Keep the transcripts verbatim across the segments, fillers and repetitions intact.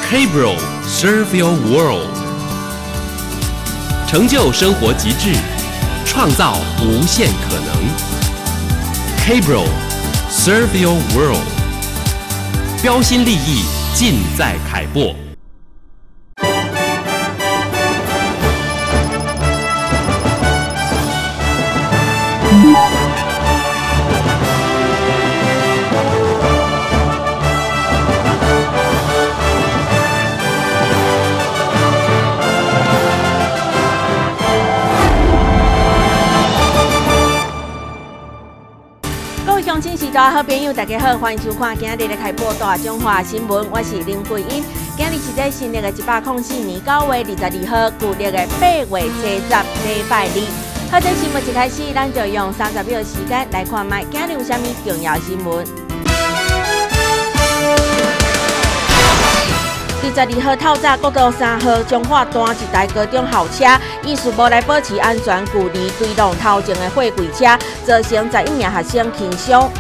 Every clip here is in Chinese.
K-Bro Serve Your World， 成就生活极致，创造无限可能。K-Bro Serve Your World， 标新立异，尽在凯擘。 乡亲时代好朋友，大家好，欢迎收看今日的开播大中华新闻，我是林桂英。今日是在新历的一百零四年九月二十二号，旧历的八月七十，礼拜二。好，这新闻一开始，咱就用三十秒的时间来看卖今日有啥物重要新闻。二十二号透早，国道三号中华单一台高中校车，意思无来保持安全距离，追撞头前的货柜车，造成十一名学生轻伤。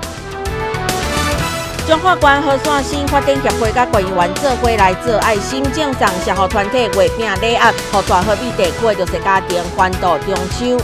中华关河线新发展协会甲官员做伙来做爱心赠送社福团体月饼礼盒，予大河滨地区的弱势家庭欢度中秋。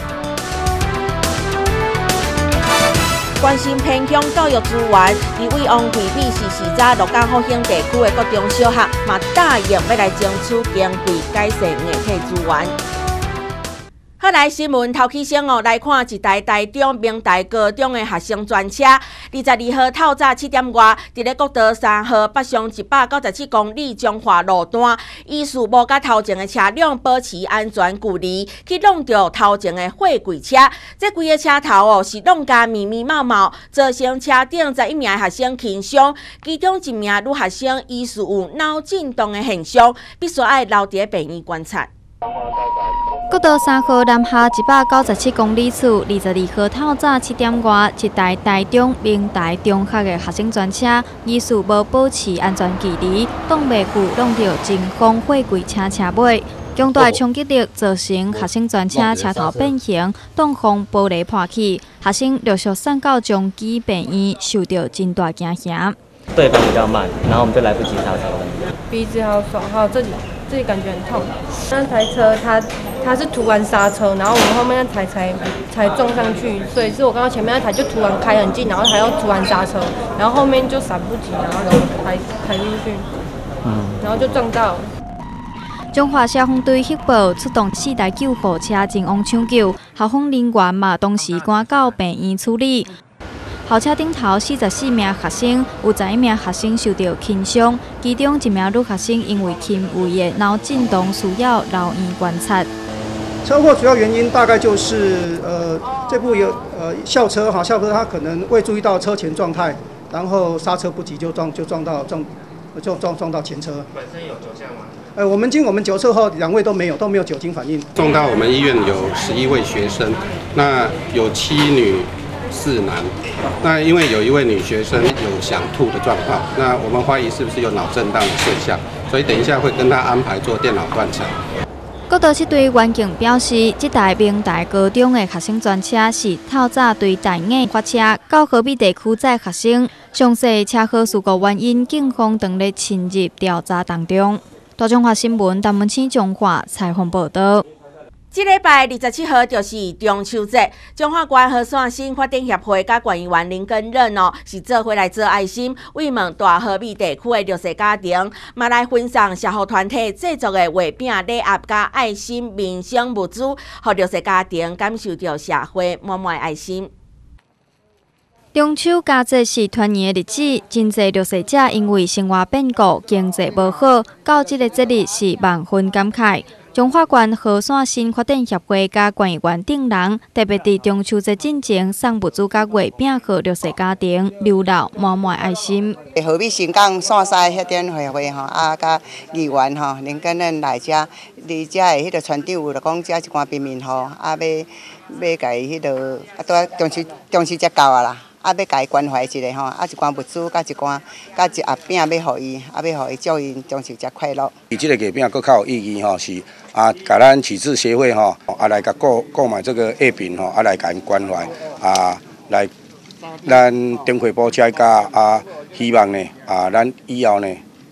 关心偏乡教育资源，李伟王会美是时早鹿港复兴地区的各中小学，嘛答应要来争取经费改善硬体资源。好，来新闻头起先哦，来看一台台中明大高中的学生专车，二十二号透早七点外，伫咧国道三号北上一百九十七公里中华路段，依序无甲头前的车辆保持安全距离，去弄到头前的货柜车。这规个车头哦是弄甲密密麻麻，造成车顶十一名学生轻伤，其中一名女学生依序有脑震荡的现象，必须爱留伫病院观察。 国道三号南下一百九十七公里处，二十二号透早七点外，一台台中明大中学的学生专车，依序无保持安全距离，挡袂住弄到前方货柜车车尾，强大冲击力造成学生专车车头变形，挡风玻璃破起，学生陆续送到中基病院，受到真大惊吓。 对方比较慢，然后我们就来不及刹车了。 鼻子还有手，还有这里，这里感觉很痛。那台车它它是突然刹车，然后我们后面那台才才撞上去，所以是我刚刚前面那台就突然开很近，然后还要突然刹车，然后后面就闪不及，然后就抬抬出去，嗯，然后就撞到。 中华消防队协报出动四台救护车前往抢救，校方人员嘛同时赶到病院处理。校车顶头四十四名学生，有十一名学生受到轻伤，其中一名女学生因为轻微的脑震荡，需要留院观察。 车祸主要原因大概就是呃，这部有呃校车哈，校车它可能未注意到车前状态，然后刹车不及就撞就撞到撞就撞撞到前车。本身有酒驾吗？呃，我们经我们酒测后，两位都没有都没有酒精反应。 送到我们医院有十一位学生，那有七女四男。那因为有一位女学生有想吐的状况，那我们怀疑是不是有脑震荡的现象，所以等一下会跟她安排做电脑断层。 国道七队员警表示，这台明大高中的学生专车是透早对大雅发车到河滨地区载学生，详细车祸事故原因，警方正在深入调查当中。大中华新闻陈文清中华采访报道。 这礼拜二十七号就是中秋节，中华关河线新发展协会甲官员林根任哦，是做伙来做爱心，慰问大河滨地区的弱势家庭，嘛来分享社福团体制作的月饼礼盒甲爱心民生物资，互弱势家庭感受到社会满满的爱心。 中秋佳节是团圆的日子，真侪弱势者因为生活变故、经济无好，到这个节日是万分感慨。中华关河线新发展协会甲官员等人特别伫中秋节进前送物资甲月饼予弱势家庭，流露满满爱心。 河滨新港线西迄点会会吼，啊，甲议员吼，林根任来遮，伫遮的迄个船长有就讲遮一寡平民户，啊，要要家迄个啊，拄啊中秋中秋节到啊啦。啊，要家关怀一下吼，啊一寡物资，甲一寡，甲一盒饼要互伊，啊要互伊祝因中秋节快乐。 伊即个月饼佫较有意义吼，是啊，甲咱启智协会吼，啊来甲购购买这个月饼吼，啊来甲因关怀，啊来咱灯会补车甲啊，希望呢啊咱以后呢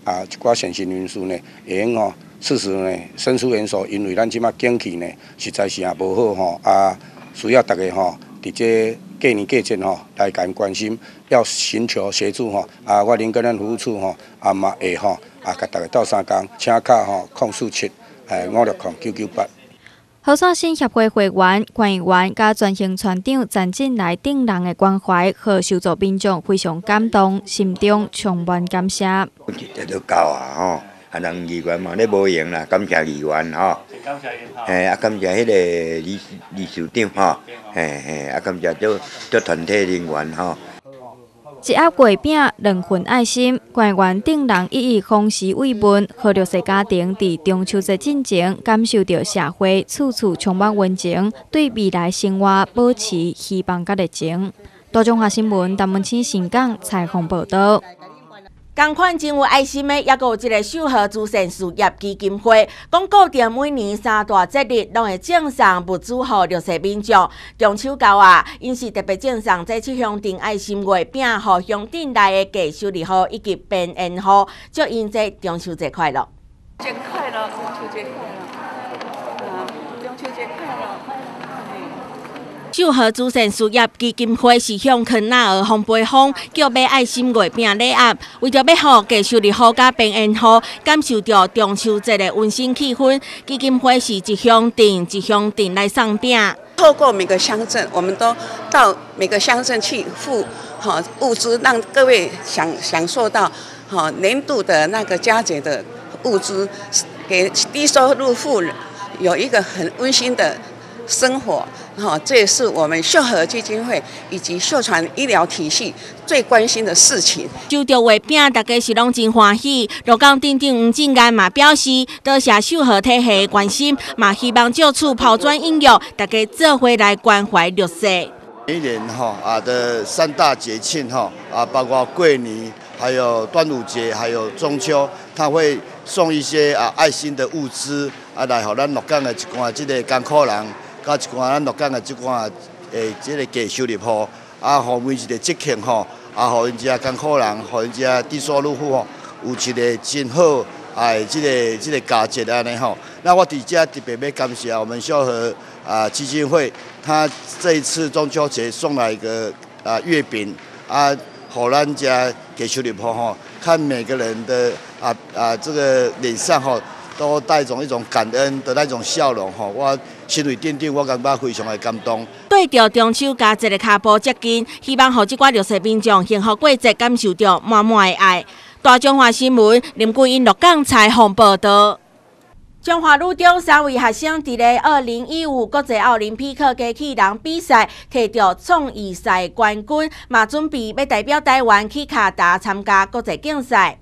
啊一寡现行人士呢，会用吼适时呢伸出援手，因为咱即马景气呢实在是也无好吼啊，需要大家吼伫这过年过节吼来甲因关心，要寻求协助吼啊，我林根咱服务处吼啊嘛会吼啊，甲大家斗相共，请卡吼空四七诶五六空九九八。 好山新协会会员、管理员甲全行船长站进来顶人的关怀，和受助民众非常感动，心中充满感谢。 这都够啊吼，啊人议员嘛咧无闲啦，感谢议员吼，嘿啊感谢迄个理理事长吼，嘿嘿啊感谢做做团体人员吼。 一盒月饼，两份爱心，官员顶人一一丰实慰问，和弱势家庭伫中秋节进前，感受到社会处处充满温情，对未来生活保持希望甲热情。大中华新闻陈文清新港采访报道。 同款真有爱心的，也有一个秀和慈善事业基金会，讲固定每年三大节日，拢会赠送物资予弱势民众。中秋到啊，因是特别赠送这七乡镇爱心月饼，予乡镇内的家收入户以及病延户，祝因这中秋节快乐！ 节快乐，中秋节快乐！啊，中秋节快乐！ 秀和慈善事业基金会是向肯纳尔烘焙坊叫买爱心月饼礼盒，为着要予家收入户甲病延户感受到中秋节的温馨气氛，基金会是一乡镇一乡镇来送饼。 透过每个乡镇，我们都到每个乡镇去付哈物资，让各位享享受到哈年度的那个佳节的物资，给低收入户有一个很温馨的生活。哈，这也是我们秀和基金会以及秀传医疗体系最关心的事情。 收到月饼，大家是拢真欢喜。鹿港镇长黄进安嘛表示，多谢秀和体系的关心，嘛希望借此抛砖引玉，大家做伙来关怀弱势。 每一年哈啊的三大节庆哈啊，包括过年，还有端午节，还有中秋，他会送一些啊爱心的物资啊，来互咱鹿港的一寡这个艰苦人。甲一寡咱鹿港的即寡诶，即个低收入户，啊，互每一个节庆吼，啊，互因遮艰苦人，互因遮低收入户吼，有一个真好哎，即个即个佳节安尼吼。那我伫遮特别要感谢我们秀和啊基金会，他这一次中秋节送来一个啊月饼啊，互咱遮低收入户吼，看每个人的啊啊这个脸上吼。都带种一种感恩的那种笑容吼，我心里点点，我感觉非常的感动。 对着中秋佳节的脚步接近，希望互即寡弱势民众幸福过节，感受到满满的爱。大中华新闻林桂英鹿港采访报道。中华女中三位学生伫咧二零一五国际奥林匹克机器人比赛摕到创意赛冠军，嘛准备要代表台湾去卡达参加国际竞赛。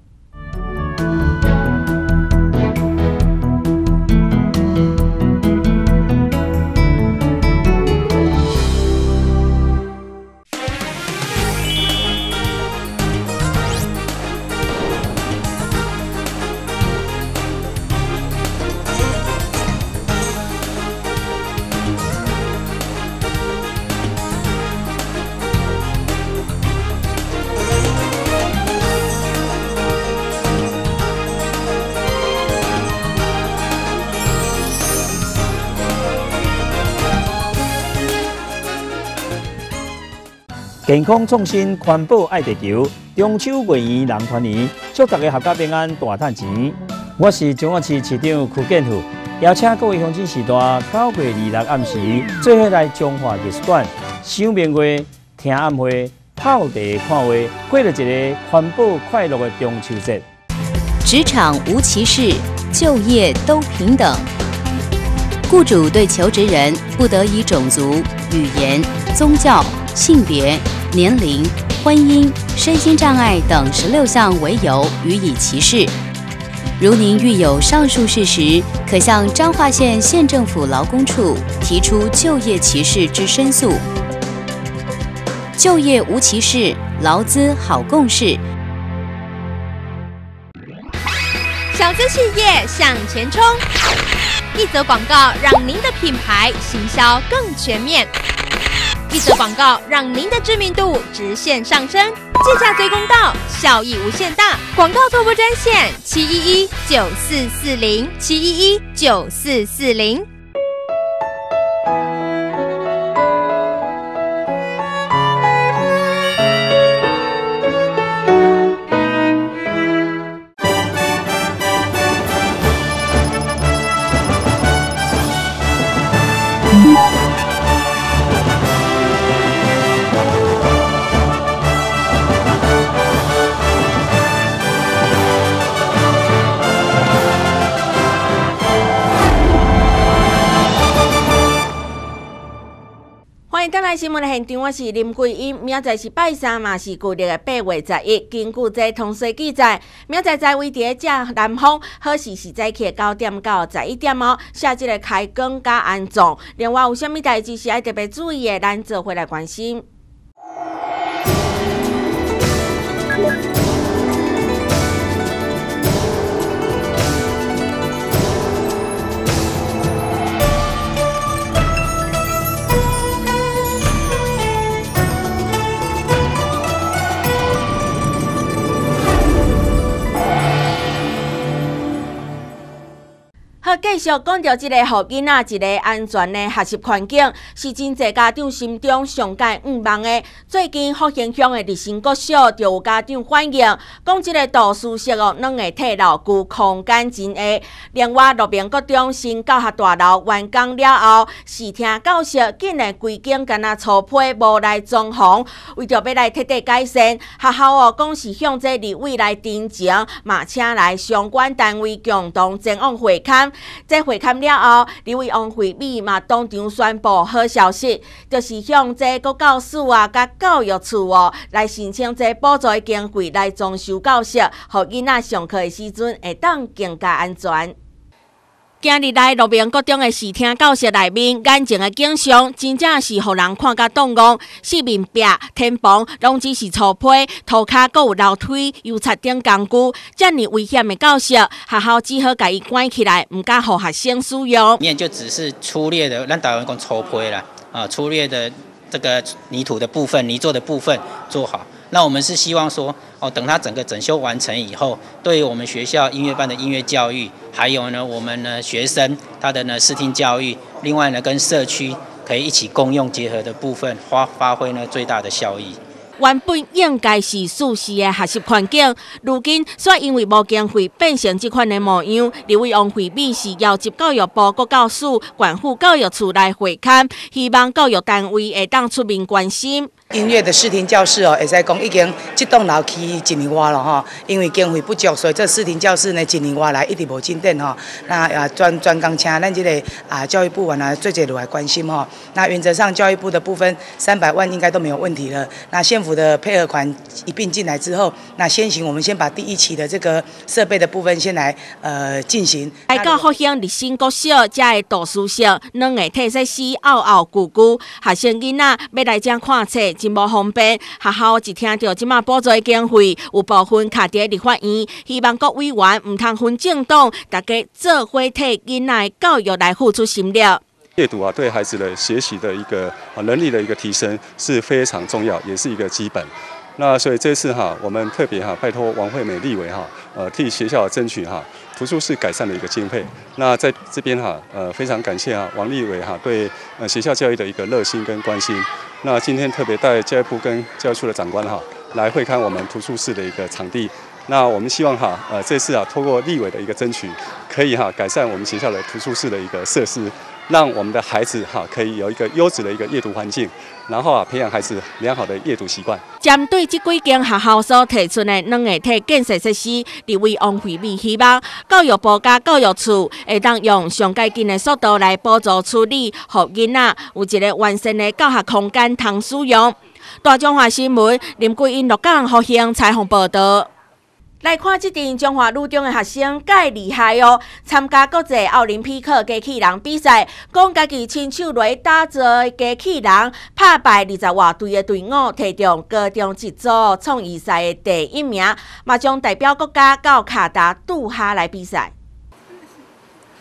健康创新，环保爱地球。中秋月圆人团圆，祝大家合家平安，大赚钱。我是中央市市长邱建富，邀请各位乡亲时代九月二六暗时，做伙来中华艺术馆赏明月、听暗会、泡茶看画，过了一个环保快乐的中秋节。 职场无歧视，就业都平等。雇主对求职人不得以种族、语言、宗教、性别、年龄、婚姻、身心障碍等十六项为由予以歧视。如您遇有上述事实，可向彰化县县政府劳工处提出就业歧视之申诉。就业无歧视，劳资好共事。 小资企业向前冲，一则广告让您的品牌行销更全面。 一则广告让您的知名度直线上升，借价最公道，效益无限大。广告拓播专线：七一一九四四零七一一九四四零。 欢迎登来新闻的现场，我是林桂英。明仔是拜三嘛，是旧历的八月十一。根据这通讯记载，明仔载位伫正南方，好时是早起九点到十一点哦。下即个开工加安葬，另外有啥物代志是爱特别注意的，咱做回来关心。好，继续讲到即个予囡仔一个安全的学习环境，是真侪家长心中上界毋望的。最近福兴乡的立新国小就有家长反映，讲即个图书室哦，软的体老具空间真下。另外，路边国中新教学大楼完工了后，视听教室竟然规间干那粗坯无来装潢，为着要来彻底改善，学校哦讲是向这立委来申请，嘛请来相关单位共同前往会勘。在会勘了后，立委王惠美嘛当场宣布好消息，就是向这国教署啊、甲教育处哦来申请这补助的经费来装修教室，互囡仔上课的时阵会当更加安全。今日来路边国中的视听教室内面，眼前的景象真正是互人看甲动容。四面壁、天棚拢只是粗坯，涂骹阁有楼梯、油漆等工具，遮尔危险的教室，学校只好甲伊关起来，唔敢互学生使用。 面就只是粗略的，咱台湾讲粗坯啦，啊，粗略的这个泥土的部分、泥做的部分做好。那我们是希望说，哦，等它整个整修完成以后，对于我们学校音乐班的音乐教育，还有呢，我们呢学生他的呢视听教育，另外呢跟社区可以一起共用结合的部分，发发挥呢最大的效益。 原本应该是舒适的学习环境，如今却因为无经费变成这款的模样。立委王惠美是要求教育部国教署、管府教育处来会勘，希望教育单位会当出面关心。 音乐的视听教室哦，会使讲已经这栋楼起一年外了哈，因为经费不足，所以这视听教室呢一年外来一直无进展哈。那啊专专工请咱这个啊教育部完了最最来关心哈。那原则上教育部的部分三百万应该都没有问题了。那县府的配合款一并进来之后，那先行我们先把第一期的这个设备的部分先来呃进行。 来到福兴立新国小，遮的图书室软的体设施凹凹咕咕，学生囡仔要来遮看册。真无方便，学校一听到即马补助的经费，有部分卡伫立法院，希望各委员唔通分政党，大家做伙替囡仔教育来付出心力。 阅读啊，对孩子的学习的一个能力的一个提升是非常重要，也是一个基本。那所以这次哈，我们特别哈拜托王惠美立委哈，呃替学校争取哈图书室改善的一个经费。那在这边哈，呃非常感谢哈王立委哈对呃学校教育的一个热心跟关心。那今天特别带教育部跟教育处的长官哈来会看我们图书室的一个场地。那我们希望哈，呃这次啊透过立委的一个争取，可以哈改善我们学校的图书室的一个设施，让我们的孩子哈可以有一个优质的一个阅读环境，然后啊培养孩子良好的阅读习惯。 针对这几间学校所提出的软硬体建设设施，立委王惠美希望教育部加教育处会当用上改进的速度来补助处理，让囡仔有一个完善的教学空间通使用。大中华新闻林桂英、鹿港、福兴采访报道。来看这阵中华女中的学生介厉害哦！参加国际奥林匹克机器人比赛，讲家己亲手来打造的机器人，打败二十外队的队伍，摕中高中一组创意赛的第一名，嘛将代表国家到卡达杜哈来比赛。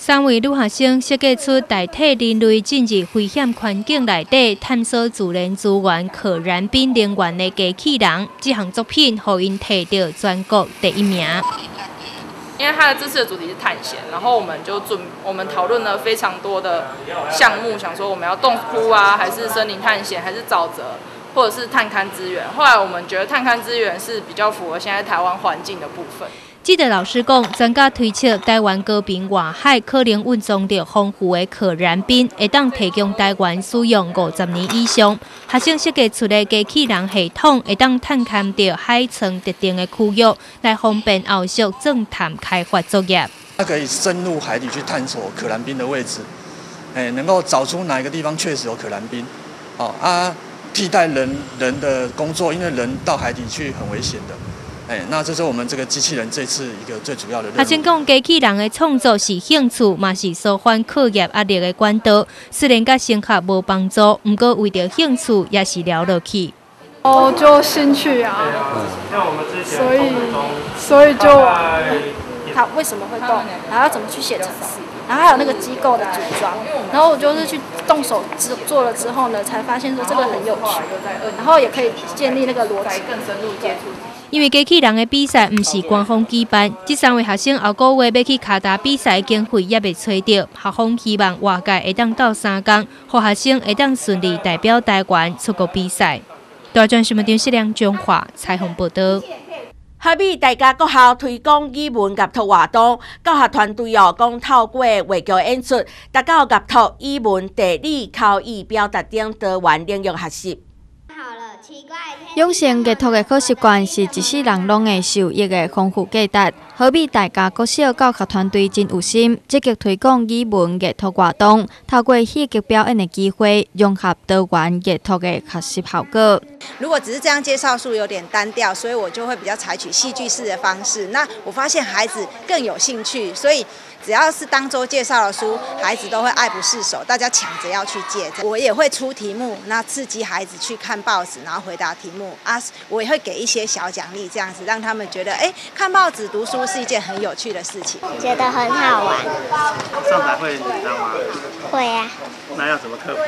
三位女学生设计出代替人类进入危险环境内底探索自然资源可燃冰能源的机器人，这项作品互因摕到全国第一名。 因为它的这次的主题是探险，然后我们就准我们讨论了非常多的项目，想说我们要洞窟啊，还是森林探险，还是沼泽，或者是探勘资源。后来我们觉得探勘资源是比较符合现在台湾环境的部分。 记得老师讲，专家推测台湾高屏外海可能运送着丰富的可燃冰，会当提供台湾使用五十年以上。学生设计出的机器人系统，会当探勘到海层特定的区域，来方便后续侦探开发作业。 它可以深入海底去探索可燃冰的位置，哎，能够找出哪一个地方确实有可燃冰，哦啊，替代人人的工作，因为人到海底去很危险的。哎，那这是我们这个机器人这次一个最主要的任务。学生讲，机器人的创作是兴趣，嘛是舒缓课业压力的管道。虽然甲升学无帮助，不过为着兴趣也是聊落去。 哦，就兴趣啊，所以所以就它为什么会动，然后要怎么去写程式，然后还有那个机构的组装，然后我就是去动手制做了之后呢，才发现说这个很有趣，然后也可以建立那个逻辑，更深入接触。 因为机器人的比赛不是官方举办，这三位学生后个月要去卡达比赛的经费也未找到，校方希望外界会当到三天，让学生会当顺利代表台湾出国比赛。大专新闻电视梁中华采访报道。 好比大家各校推广语文合作活动，教学团队哦，讲透过话剧演出，达到合作语文、地理、口语表达等多元领域学习。 养成艺术的好习惯是一世人拢会受益的丰富价值。好比大家国小教学团队真有心，积极推广语文艺术活动，透过戏剧表演的机会，融合多元艺术的学习效果。 如果只是这样介绍书有点单调，所以我就会比较采取戏剧式的方式。那我发现孩子更有兴趣，所以只要是当周介绍的书，孩子都会爱不释手，大家抢着要去借。我也会出题目，那刺激孩子去看报纸，然后回答题目啊。我也会给一些小奖励，这样子让他们觉得，哎，看报纸读书是一件很有趣的事情， 觉得很好玩。 上台会紧张吗？ 会啊。 那要怎么克服？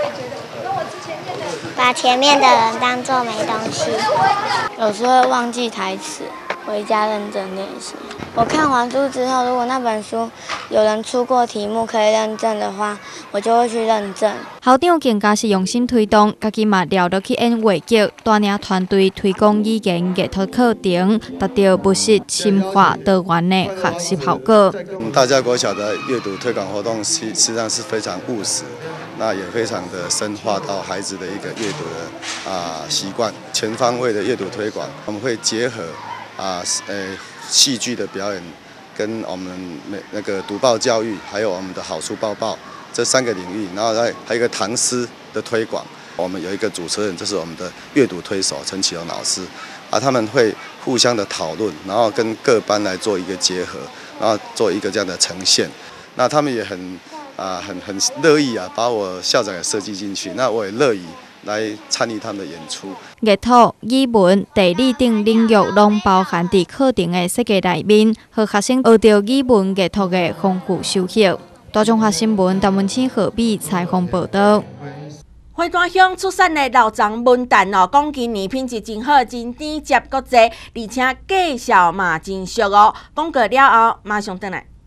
把前面的人当作没东西。有时候会忘记台词，回家认真练习。我看完书之后，如果那本书有人出过题目可以认证的话，我就会去认证。 校长更加是用心推动，家己嘛聊落去演话剧，带领团队推广语言艺术课程，达到不失深化多元的学习效果。 大家国小的阅读推广活动实实际上是非常务实，那也非常的深化到孩子的一个阅读的啊习惯，全方位的阅读推广，我们会结合啊呃戏剧的表演，跟我们那那个读报教育，还有我们的好书报报这三个领域，然后再还有一个唐诗的推广。我们有一个主持人，就是我们的阅读推手陈启荣老师，啊，他们会互相的讨论，然后跟各班来做一个结合，然后做一个这样的呈现。那他们也很啊很很乐意啊，把我校长也设计进去，那我也乐意来参与他们的演出。 艺术、语文、地理等领域拢包含伫课程的设计内面，和学生学到语文艺术的丰富收获。大中华新闻陈文清、何必采访报道。 花端乡出产的老张文旦哦，讲今年品质真好，真甜接国际，而且价小嘛真俗哦。讲过了后，马上回来。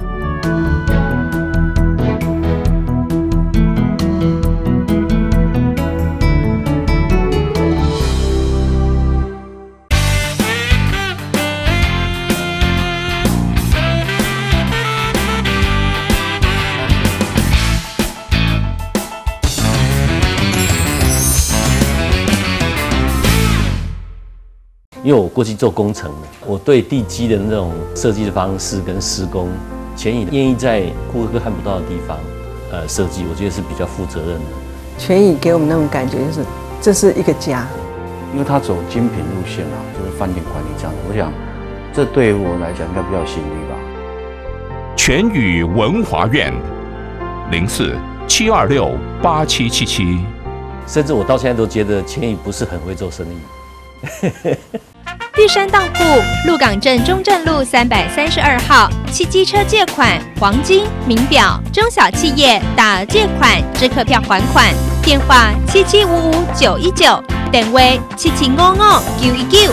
因为我过去做工程的，我对地基的那种设计的方式跟施工，全以愿意在顾客看不到的地方，呃，设计，我觉得是比较负责任的。 全以给我们那种感觉就是，这是一个家。 因为他走精品路线啊，就是饭店管理这样的，我想，这对我来讲应该比较吸引力吧。 全宇文华苑，零四七二六八七七七。 甚至我到现在都觉得全宇不是很会做生意。 玉山当铺鹿港镇中正路三百三十二号，汽机车借款、黄金、名表、中小企业打借款、支客票还款，电话七七五五九一九，电话七七五五九一九。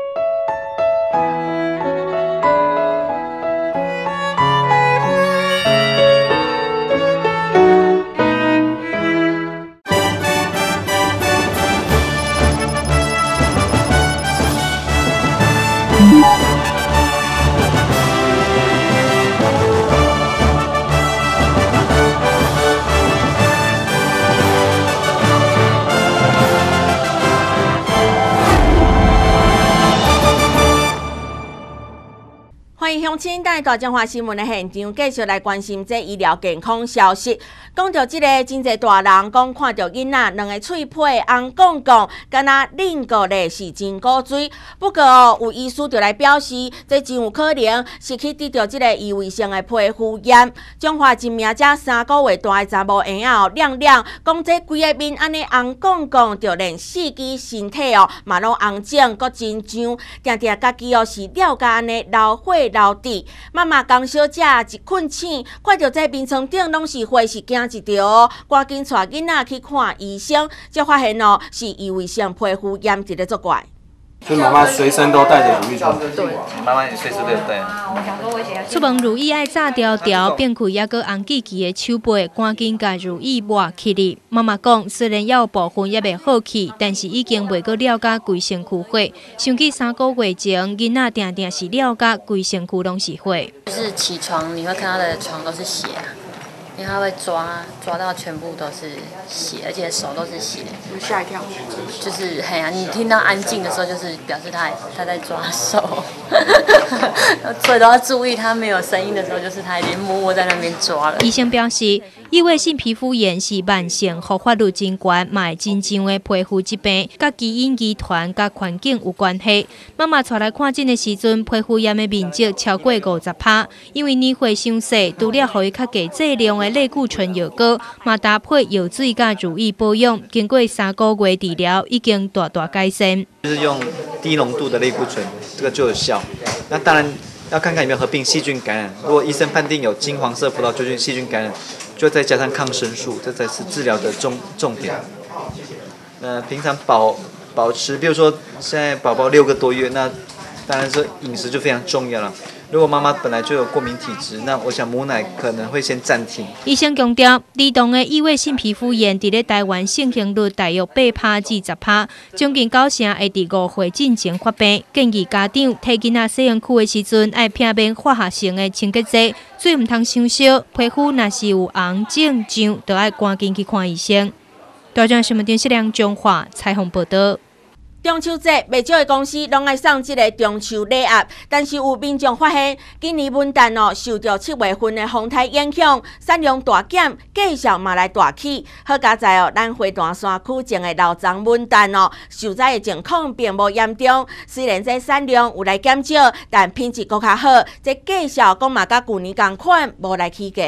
欢迎乡亲带大中华新闻的现场，继续来关心这医疗健康消息。讲到这个真侪大人讲看到囡仔两个喙皮红杠杠，敢若啉过咧是真古水。不过哦，有医师就来表示，这真有可能是去得到这个异位性的皮肤炎。中华一名才三个月大的查某婴仔哦，亮亮讲这规个面安尼红杠杠，就连四肢身体哦嘛拢红肿，阁真痒，定定家己哦是了解安尼流血。老弟，妈妈江小姐一困醒，看到这眠床顶拢是血，是惊一跳哦，赶紧带囡仔去看医生，才发现哦是异位性皮肤炎伫咧作怪。 所以妈妈随身都带着乳液霜。 对，妈妈也随时都有带。 出门如意爱炸条条，变开还阁红记记的手背，赶紧甲如意抹起哩。妈妈讲，虽然还有部分也未好去，但是已经袂阁了解规身躯血。想起三个月前，囡仔定定是了解规身躯拢是血。 就是起床你会看他的床都是血啊。因为他会抓抓到全部都是血，而且手都是血， 吓一跳。 就是嘿呀、啊，你听到安静的时候，就是表示他他在抓手，所以都要注意他没有声音的时候，就是他已经默默在那边抓了。 医生表示，异位性皮肤炎是慢性复发率真高、嘛会真正的皮肤疾病，甲基因遗传、甲环境有关系。妈妈带来看诊的时阵，皮肤炎的面积超过五十趴，因为年岁伤细，除了予伊较低剂量的类固醇药膏，嘛搭配药水甲乳液保养，经过三个月治疗，已经大大改善。 就是用低浓度的类固醇，这个就有效。那当然要看看有没有合并细菌感染。如果医生判定有金黄色葡萄球菌细菌感染，就再加上抗生素，这才是治疗的重重点。呃，平常保保持，比如说现在宝宝六个多月，那当然说饮食就非常重要了。如果妈妈本来就有过敏体质，那我想母奶可能会先暂停。 医生强调，儿童的异位性皮肤炎伫咧台湾盛行率大约八趴至十趴，将近九成会伫五岁进前发病。建议家长替囡仔洗身躯的时阵，爱避免化学性的清洁剂，水唔通伤烧，皮肤若是有红肿痒，就爱赶紧去看医生。大众新闻电视梁中华采访报道。中秋节，袂少的公司拢爱送这个中秋礼盒，但是有民众发现，今年文旦哦受到七月份的风台影响，产量大减，价格嘛来大起。好佳在哦，咱花坛山区种的老欉文旦哦，受灾的情况并无严重。虽然这产量有来减少，但品质搁较好，这价格讲嘛甲旧年同款，无来起价。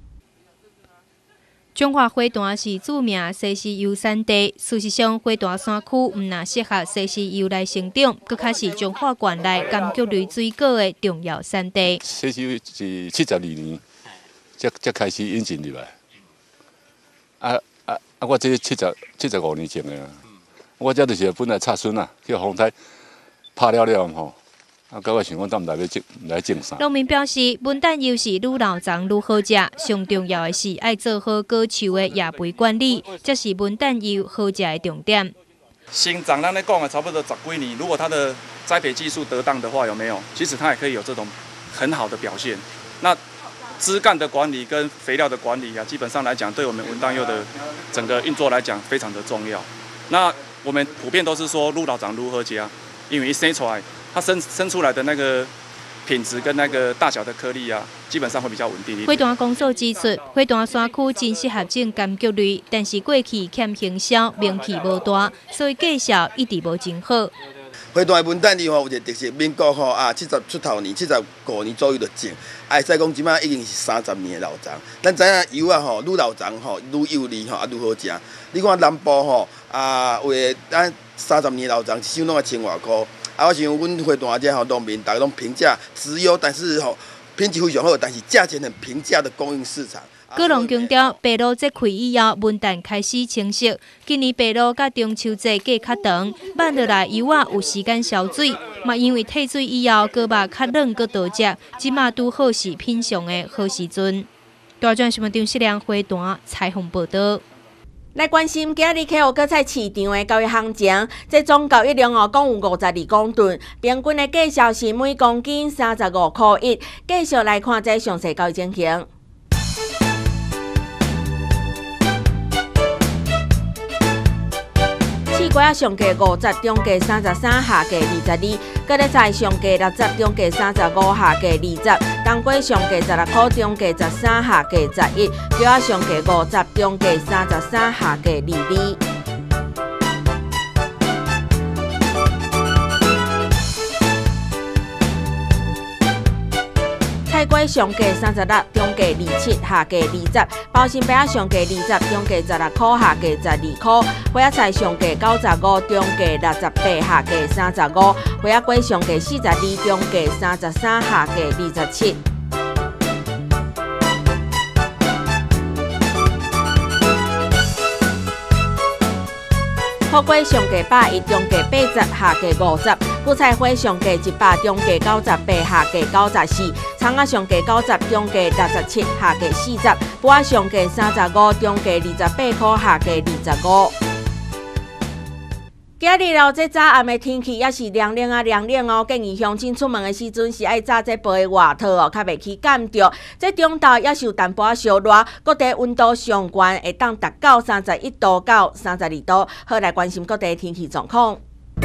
中华花坛是著名西施油产地，事实上，花坛山区毋若适合西施油来生长，佫较是中华县内柑橘类水果的重要产地。 西施油是七十二年才才开始引进入来，啊啊啊！我这七十七十五年种的啊，我这就是本来插笋啊，去风台拍了了吼。啊，到我想讲，咱来要种来种啥？ 农民表示，文旦油是愈老长愈好食，上重要的是爱做好果树的叶肥管理，这是文旦油好食的重点。 生长咱咧讲的差不多十几年，如果它的栽培技术得当的话，有没有？其实它也可以有这种很好的表现。那枝干的管理跟肥料的管理啊，基本上来讲，对我们文旦柚的整个运作来讲非常的重要。那我们普遍都是说愈老长愈好食，因为一生出来。它生生出来的那个品质跟那个大小的颗粒啊，基本上会比较稳定一点。花坛工作指出，花坛山区真适合种柑橘类，但是过去欠行销，名气无大，所以介绍一直无真好。 花坛的文旦柚吼有一个特色，民国吼啊七十出头年、七十五年左右就种，啊会使讲即摆已经是三十年的老欉。咱知影油啊吼，愈老欉吼愈幼腻吼啊愈好食。你看南部吼啊，有诶咱三十年老欉一箱拢要千外箍。 啊，我想阮花坛这吼农民，大家拢评价质优，但是吼品质非常好，但是价钱很平价的供应市场。 高龙强调，白露节开以后，文旦开始清晰。今年白露甲中秋节隔较长，慢落来油啊有时间消水，嘛因为退水以后，锅肉较软搁多食，即马拄好是品尝的好时阵。大专新闻张世良花坛采访报道。 来关心今日客户果菜市场的交易行情，这总交易量哦，共有五十二公吨，平均的价销是每公斤三十五块一。继续来看这详细交易情形。四瓜啊上价五十，中价三十三，下价二十二；各类菜上价六十，中价三十五，下价二十；冬瓜上价十六块，中价十三，下价十一；姜啊上价五十，中价三十三，下价二二。菜瓜上价三十六，中价二七，下价二十；包心白啊上价二十，中价十六块，下价十二块；花仔菜上价九十五，中价六十八，下价三十五；花仔瓜上价四十二，中价三十三，下价二十七。苦瓜上价百一，中价八十，下价五十；韭菜花上价一百，中价九十八，下价九十四；葱仔上价九十，中价六十七，下价四十；卜仔上价三十五，中价二十八块，下价二十五。今日哦，这早暗的天气也是凉凉啊凉凉哦，建议乡亲出门的时阵是爱扎这背外套哦，较袂去感着。这中昼也是有淡薄仔小热，各地温度上悬，会当达到三十一度到三十二度。好，来关心各地天气状况。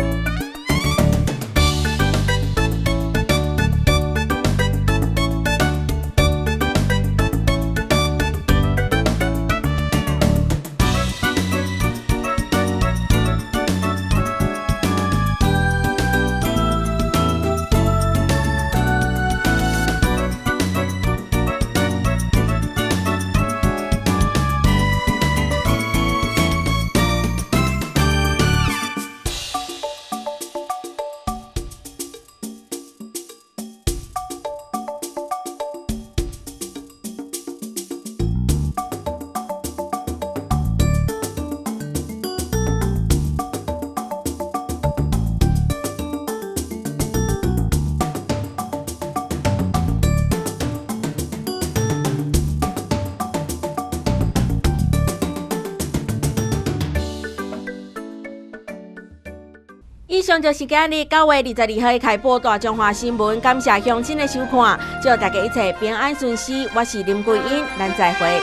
以上就是今日九月二十二号的开播大中华新闻，感谢乡亲的收看，祝大家一切平安顺遂。我是林桂英，咱再会。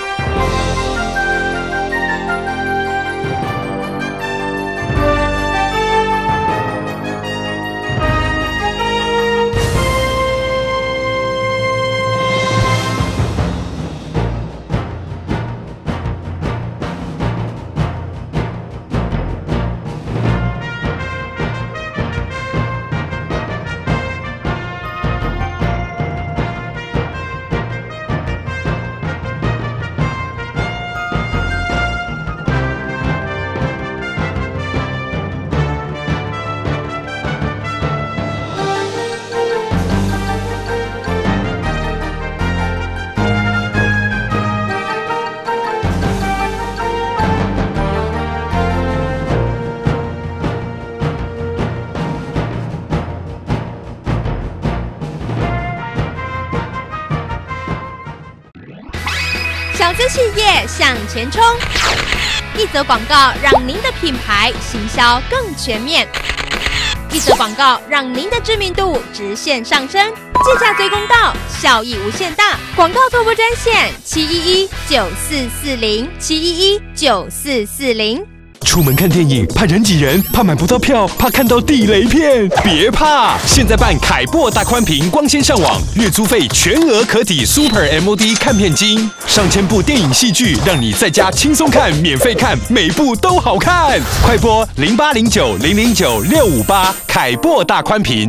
小资企业向前冲，一则广告让您的品牌行销更全面，一则广告让您的知名度直线上升，借价最公道，效益无限大。广告拓播专线七一一九四四零七一一九四四零。 出门看电影怕人挤人，怕买不到票，怕看到地雷片，别怕！现在办凯擘大宽屏光纤上网，月租费全额可抵 Super M O D 看片金，上千部电影戏剧，让你在家轻松看，免费看，每部都好看。快拨零八零九零零九六五八，凯擘大宽屏。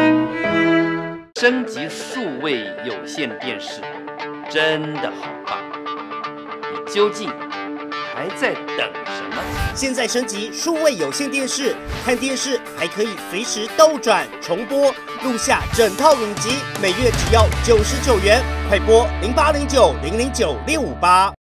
升级数位有线电视，真的好棒！ 究竟还在等什么？ 现在升级数位有线电视，看电视还可以随时倒转、重播、录下整套影集，每月只要九十九元。快拨零八零九零零九六五八。